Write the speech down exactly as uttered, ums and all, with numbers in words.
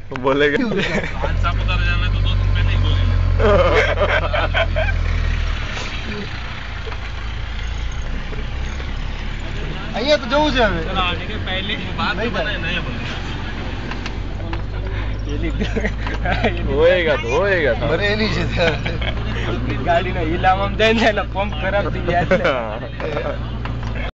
बोलेगा आज सापुतारा जाना है तो दो दिन पहले ही बोले અહીંયા તો જવું છે હવે चलो आने के पहले बात नहीं बनाए नहीं बोले होएगा तो होएगा तो ભરેલી છે ગાડીનો હિલામ આમ દઈને એટલે પંપ ખરાબ થઈ ગયા એટલે